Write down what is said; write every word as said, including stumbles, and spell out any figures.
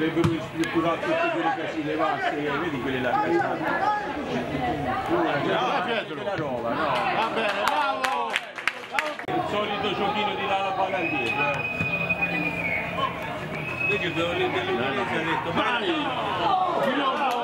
avrebbero ristrutturato tutte quelle casine vaste, vedi quelle là casate. La roba, no? Va bene, bravo! Il solito giochino di là la palla indietro, eh. Vedi che dell'Udinese ha detto, vai!